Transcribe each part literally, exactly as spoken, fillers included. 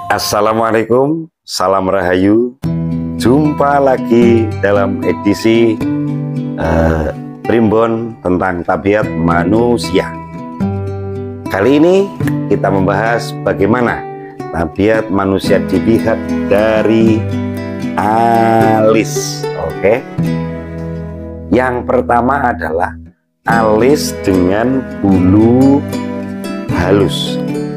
Assalamualaikum, salam rahayu. Jumpa lagi dalam edisi uh, Primbon tentang tabiat manusia. Kali ini kita membahas bagaimana tabiat manusia dilihat dari alis. Oke. Yang pertama adalah alis dengan bulu halus.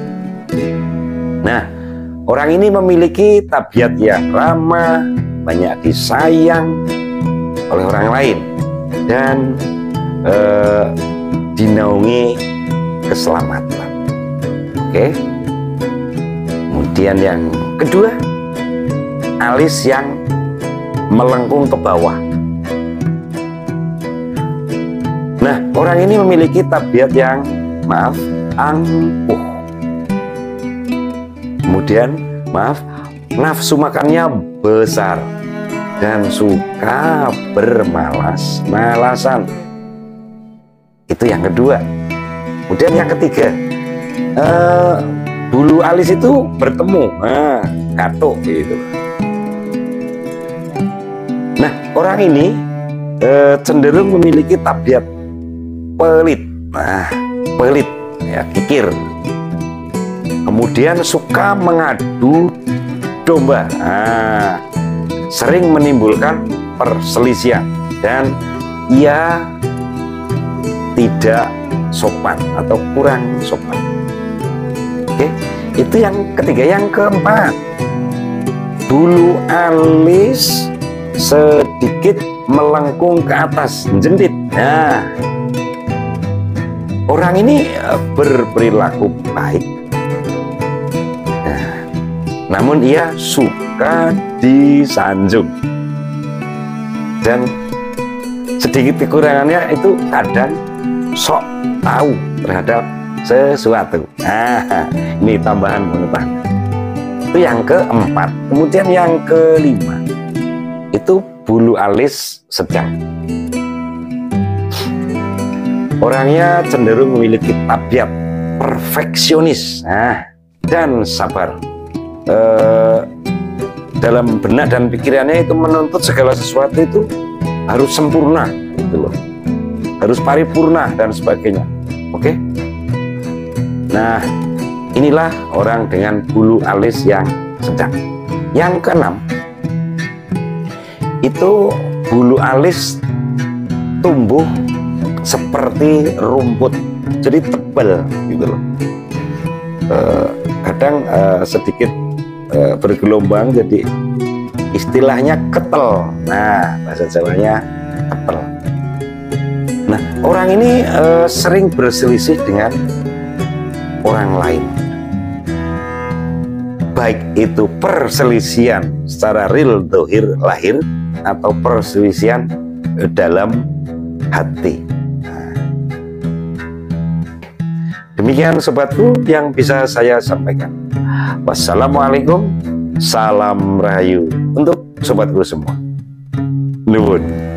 Nah, orang ini memiliki tabiat yang ramah, banyak disayang oleh orang lain, dan eh, dinaungi keselamatan. Oke. Kemudian yang kedua, alis yang melengkung ke bawah. Nah, orang ini memiliki tabiat yang, maaf, angkuh. Kemudian, maaf, nafsu makannya besar dan suka bermalas-malasan. Itu yang kedua. Kemudian yang ketiga, eh, bulu alis itu bertemu, nah, katuk gitu. Nah, orang ini eh, cenderung memiliki tabiat pelit, nah, pelit, ya, kikir. Kemudian suka mengadu domba, nah, sering menimbulkan perselisihan, dan ia tidak sopan atau kurang sopan. Oke, itu yang ketiga. Yang keempat, bulu alis sedikit melengkung ke atas, menjendit. Nah, orang ini berperilaku baik, namun ia suka disanjung, dan sedikit kekurangannya itu kadang sok tahu terhadap sesuatu. Nah, ini tambahan pengetahuan. Itu yang keempat. Kemudian yang kelima, itu bulu alis sedang. Orangnya cenderung memiliki tabiat perfeksionis, nah, dan sabar. Eh, dalam benak dan pikirannya itu menuntut segala sesuatu itu harus sempurna, gitu loh, harus paripurna dan sebagainya. Oke. Nah, inilah orang dengan bulu alis yang sedang. Yang keenam, itu bulu alis tumbuh seperti rumput, jadi tebal, gitu loh. Eh, kadang eh, sedikit Uh, bergelombang, jadi istilahnya ketel. Nah, bahasa Jawanya ketel. Nah, orang ini uh, sering berselisih dengan orang lain, baik itu perselisihan secara real dohir lahir atau perselisihan uh, dalam hati. Nah, demikian sobatku yang bisa saya sampaikan. Wassalamualaikum, salam rahayu untuk sobatku semua. Nuwun.